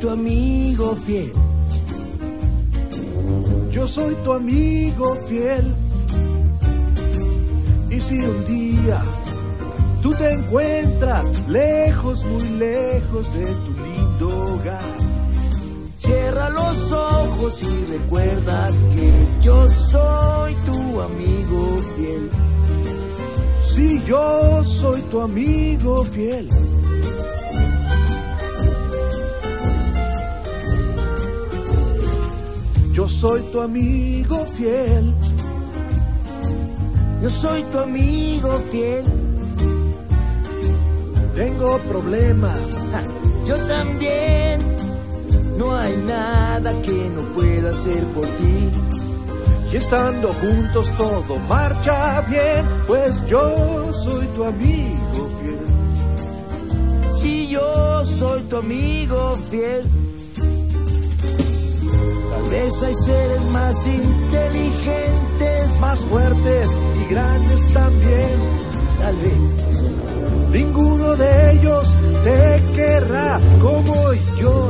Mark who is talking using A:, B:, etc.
A: tu amigo fiel.
B: Yo soy tu amigo fiel. Y si un día tú te encuentras lejos, muy lejos de tu lindo hogar,
A: cierra los ojos y recuerda que yo soy tu amigo fiel.
B: Sí, yo soy tu amigo fiel. Yo soy tu amigo fiel.
A: Yo soy tu amigo fiel.
B: Tengo problemas.
A: Yo también. No hay nada que no pueda hacer por ti.
B: Y estando juntos todo marcha bien, pues yo soy tu amigo fiel.
A: Sí, yo soy tu amigo fiel. Tal vez hay seres más inteligentes,
B: más fuertes y grandes también.
A: Tal vez
B: ninguno de ellos te querrá como yo